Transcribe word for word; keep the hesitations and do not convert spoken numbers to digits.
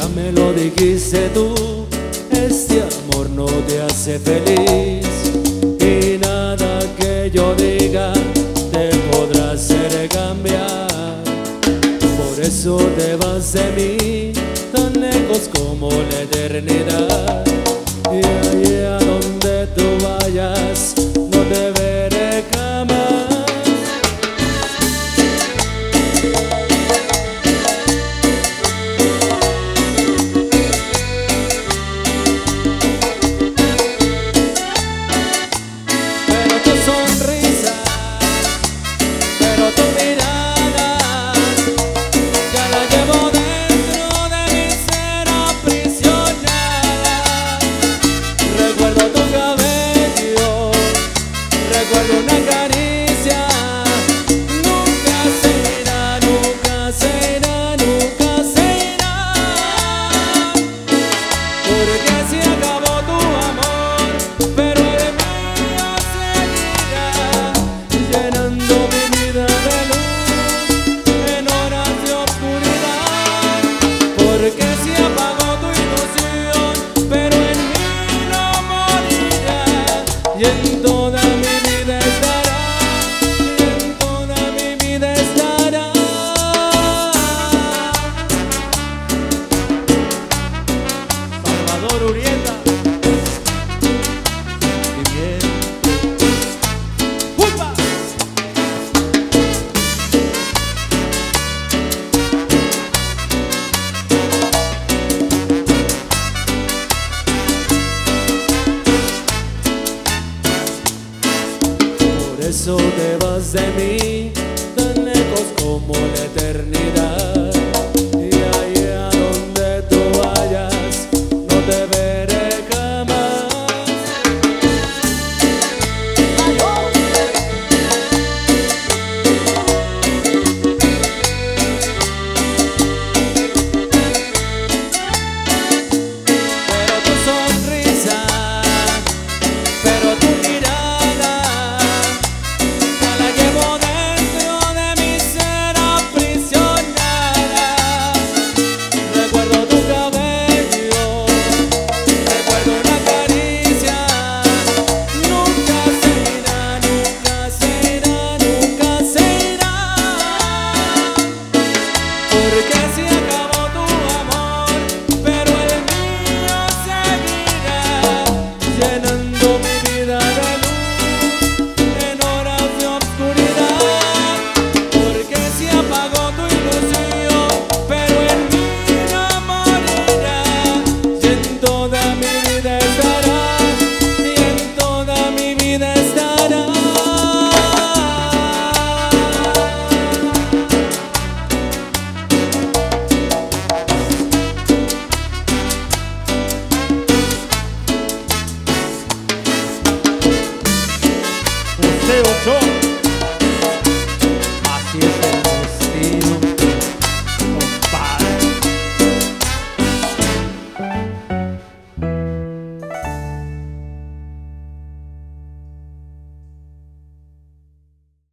Ya me lo dijiste tú, este amor no te hace feliz y nada que yo diga te podrá hacer cambiar. Por eso te vas de mí, tan lejos como la eternidad. Y allá donde tú vayas, no te veré jamás. Pero tu sonrisa, pero tu mirada, ya la llevo dentro de mi ser aprisionada. Recuerdo tu cabello, recuerdo una caricia. Nunca será, nunca será, nunca será. Porque se acabó tu amor, pero el mío seguirá, llenando mi vida de luz en horas de oscuridad. Porque se apagó tu ilusión, pero en mí no morirá. Y en toda mi vida estará, y en toda mi vida estará. Salvador Urieta y bien. ¡Upa! Por eso te vas de mí, tan lejos como la eternidad.